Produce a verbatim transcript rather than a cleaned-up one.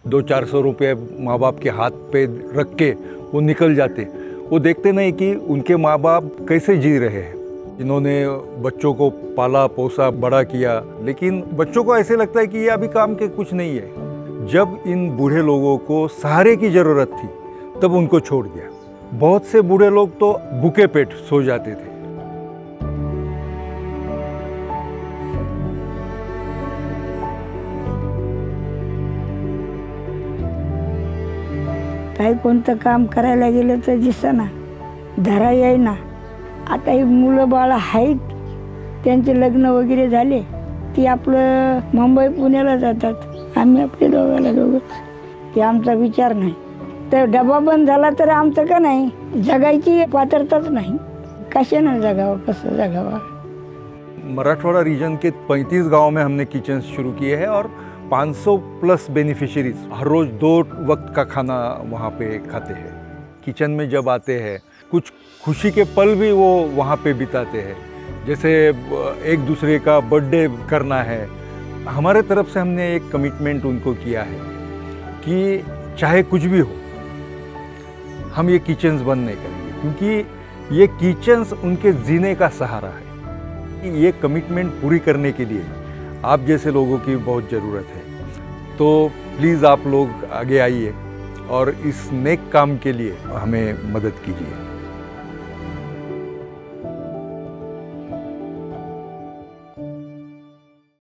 दो चार सौ रुपये माँ बाप के हाथ पे रख के वो निकल जाते। वो देखते नहीं कि उनके माँ बाप कैसे जी रहे हैं, जिन्होंने बच्चों को पाला पोसा बड़ा किया, लेकिन बच्चों को ऐसे लगता है कि ये अभी काम के कुछ नहीं है। जब इन बूढ़े लोगों को सहारे की ज़रूरत थी तब उनको छोड़ दिया। बहुत से बूढ़े लोग तो भूखे पेट सो जाते थे। काही कोणतं काम करायला गेलं तर दिसेना, धरा येईना। आता ही मुलं बाळ आहेत, त्यांचे लग्न वगैरे झाले, ती आपलं मुंबई पुण्याला जातात, आम्ही आपले दोघाला दोघंच। की आमचा विचार नाही, तर डबा बंद झाला तर आमचं का नाही, जगायची पात्रताच नाही। कशाने जगावं, कसं जगावं। मराठवाड़ा रीजन के पैंतीस गांव में हमने किचन शुरू किए हैं और पाँच सौ प्लस बेनिफिशरीज हर रोज़ दो वक्त का खाना वहाँ पे खाते हैं। किचन में जब आते हैं कुछ खुशी के पल भी वो वहाँ पे बिताते हैं, जैसे एक दूसरे का बर्थडे करना है। हमारे तरफ से हमने एक कमिटमेंट उनको किया है कि चाहे कुछ भी हो हम ये किचन्स बंद नहीं करेंगे, क्योंकि ये किचन्स उनके जीने का सहारा है। ये कमिटमेंट पूरी करने के लिए आप जैसे लोगों की बहुत ज़रूरत है। तो प्लीज़ आप लोग आगे आइए और इस नेक काम के लिए हमें मदद कीजिए।